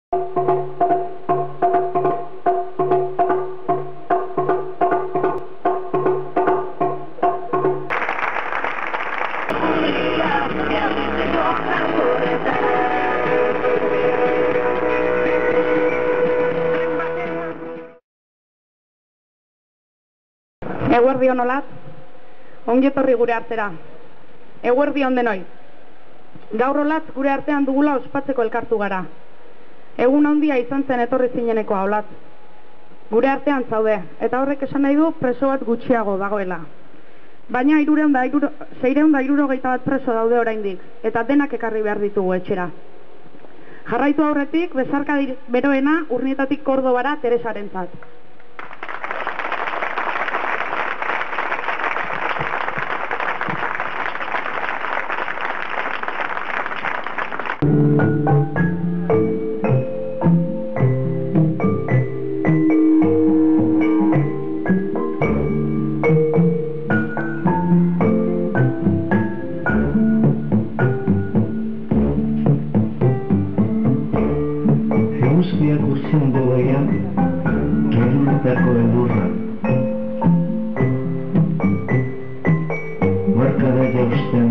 Eguerdi on olat, ongi etorri gure artera. Eguerdi on denoi. Gaur olat gure artean dugula ospatzeko elkartu gara. Egun handia izan zen etorri zinenekoa olat. Gure artean zaude, eta horrek esan nahi du preso bat gutxiago dagoela. Baina 671 preso daude oraindik, eta denak ekarri behar ditugu etxera. Jarraitu aurretik, bezarka beroena Urnietatik Kordobara Teresarentzat. Eguzkiak urtzen dugaian, geruletako edurra. Marka da jausten